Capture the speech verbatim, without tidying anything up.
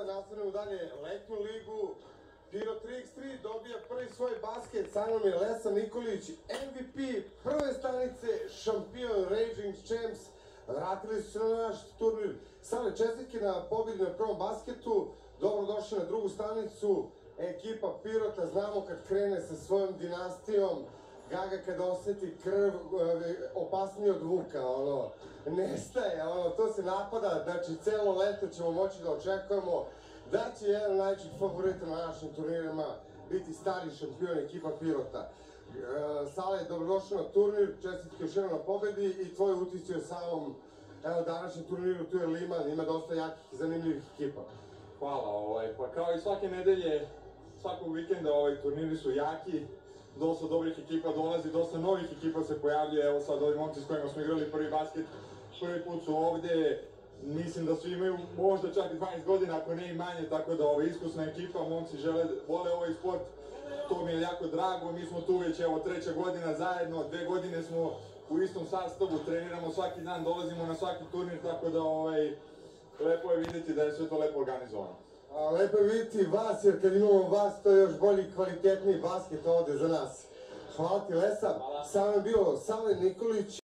nastavljamo dalje letnju ligu. Pirot tri iks tri dobija prvi svoj basket, sa mnom je Lesa Nikolić, em vi pi prve stanice, šampion Raging Champs. Vratili su se na naš turnir. Sale, čestitke na pobjedi na prvom basketu, dobrodošli na drugu stanicu. Ekipa Pirota, znamo kad krene sa svojom dinastijom, Gaga kada osjeti krv, opasnije od Vuka, ono, nestaje, ono, to se napada, znači celo leto ćemo moći da očekujemo da će jedan od najvećih favorita na našim turnirima biti stari šampion ekipa Pirota. Sale, dobrodošli na turnir, čestitke još jednom na pobedi i tvoje utisci o samom, evo, današnjem turniru, tu je Liman, ima dosta jakih i zanimljivih ekipa. Hvala, ovaj, pa kao i svake nedelje, svakog vikenda ovaj, turniri su jaki, dosta dobrih ekipa dolazi, dosta novih ekipa se pojavljuje, evo sad ovi momci s kojima smo igrali prvi basket, prvi put su ovde, mislim da su imaju možda čak dvanaest godina, ako ne i manje, tako da ova iskusna ekipa, momci žele, vole ovaj sport, to mi je jako drago, mi smo tu već evo treća godina zajedno, dve godine smo u istom sastavu, treniramo svaki dan, dolazimo na svaki turnir, tako da ovaj, lepo je vidjeti da je sve to lepo organizovano. A, lepo je vidjeti vas, jer kad imamo vas, to je još bolji i kvalitetniji basket ovde za nas. Hvala ti, Lesa. Sa mnom je bio Sale Nikolić.